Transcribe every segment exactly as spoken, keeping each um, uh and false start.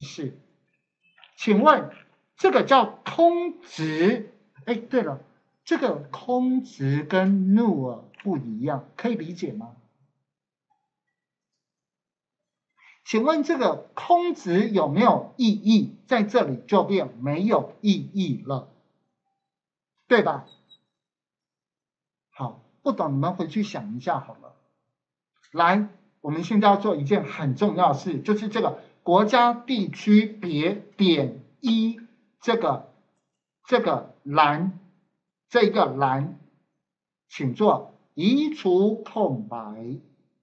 是，请问这个叫空值？哎，对了，这个空值跟 null 不一样，可以理解吗？请问这个空值有没有意义？在这里就变没有意义了，对吧？好，不懂你们回去想一下好了。来，我们现在要做一件很重要的事，就是这个国家地区别点一这个这个栏，这个栏，请做移除空白。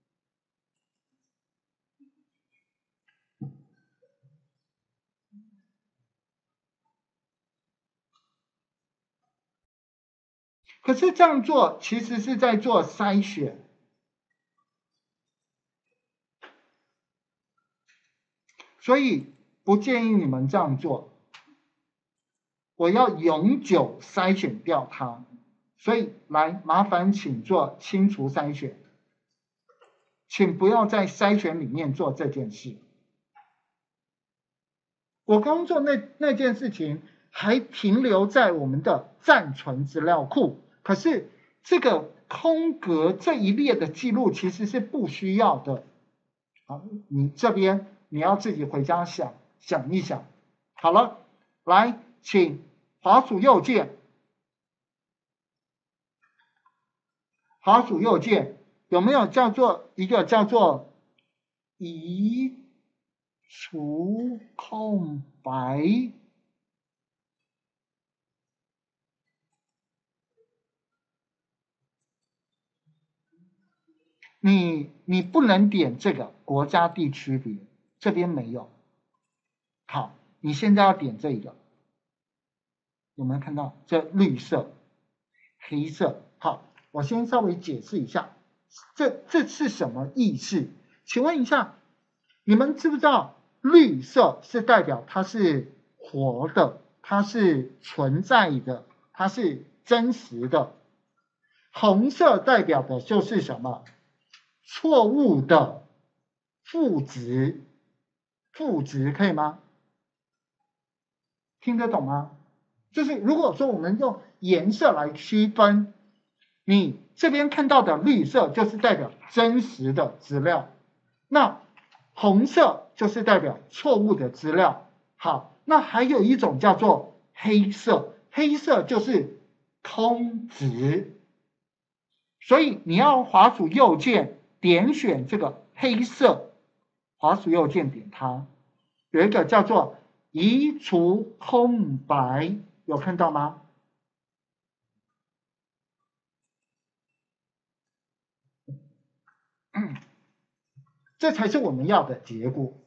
可是这样做其实是在做筛选，所以不建议你们这样做。我要永久筛选掉它，所以来麻烦请做清除筛选，请不要在筛选里面做这件事。我刚做那那件事情还停留在我们的暂存资料库，可是这个空格这一列的记录其实是不需要的。好，你这边你要自己回家想想一想。好了，来，请滑鼠右键，滑鼠右键有没有叫做一个叫做移除空白？你你不能点这个国家地区别，这边没有。好，你现在要点这个，有没有看到？这绿色、黑色。好，我先稍微解释一下，这这是什么意思？请问一下，你们知不知道绿色是代表它是活的，它是存在的，它是真实的？红色代表的就是什么？错误的负值，负值可以吗？听得懂吗？就是如果说我们用颜色来区分，你这边看到的绿色就是代表真实的资料，那红色就是代表错误的资料。好，那还有一种叫做黑色，黑色就是空值，所以你要滑鼠右键点选这个黑色，滑鼠右键点它，有一个叫做移除空白，有看到吗？这才是我们要的结果。